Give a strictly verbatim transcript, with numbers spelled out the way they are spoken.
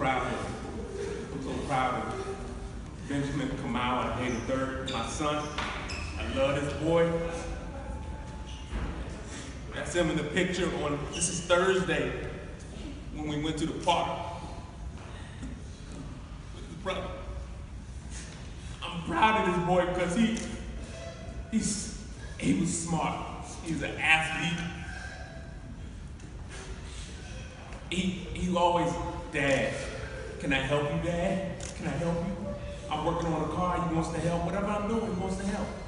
proud of him. I'm so proud of Benjamin Kamau, the third, my son. I love this boy. That's him in the picture on, this is Thursday, when we went to the park with his brother. I'm proud of this boy because he, he's, he was smart. He's an athlete. He, he always, Dad, can I help you, Dad? Can I help you? I'm working on a car, he wants to help. Whatever I'm doing, he wants to help.